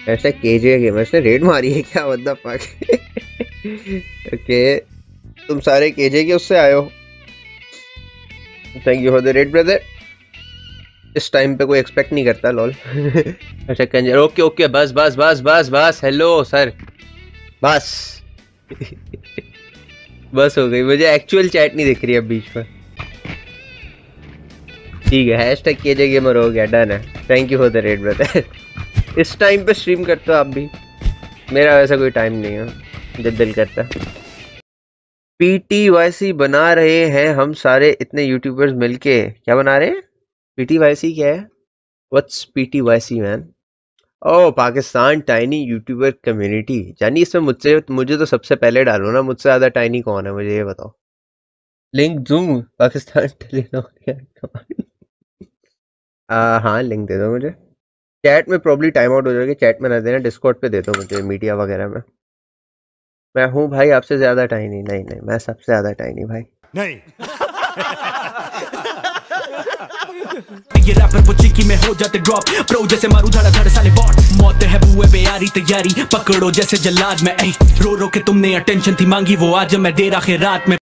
ऐसा KJ game से red मारी है क्या? What the fuck. ओके, तुम सारे केजे के उससे आए हो। Thank you for the raid brother. इस टाइम पे कोई एक्सपेक्ट नहीं करता लॉल। अच्छा कंजर, ओके ओके, बस बस बस बस बस, हेलो सर, बस। बस हो गई, मुझे एक्चुअल चैट नहीं दिख रही अब बीच में। ठीक है, हैशटैग केजे गेमर हो गया, डन है। Thank you for the raid brother. इस टाइम पे स्ट्रीम करते हो आप भी? मेरा वैसा कोई टाइम नहीं है जब दिल करता। पीटीवाईसी बना रहे हैं हम सारे इतने यूट्यूबर्स मिलके। क्या बना रहे हैं? पीटीवाईसी क्या है? What's PTYC man? Oh, Pakistan tiny YouTuber community. जानी इसमें मुझे तो सबसे पहले डालो ना, मुझसे ज्यादा टाइनी कौन है मुझे ये बताओ। लिंक दूं? पाकिस्तान हाँ, लिंक दे दो मुझे। चैट में प्रॉब्ली टाइम आउट हो जाएगा, चैट में ना देना, डिस्कॉर्ड पे दे दो मुझे, मीडिया वगैरह में। मैं हूँ भाई आपसे ज्यादा टाइनी। नहीं नहीं, मैं सबसे ज्यादा टाइनी भाई नहीं। ये रैपर वो चिकी में हो जाते ड्रॉप, प्रो जैसे मारू धड़ा धड़ साले बॉट। मौत है बुए पे यारी तैयारी, पकड़ो जैसे जल्लाद में। रो रो के तुमने अटेंशन थी मांगी, वो आज मैं दे रहा रात में।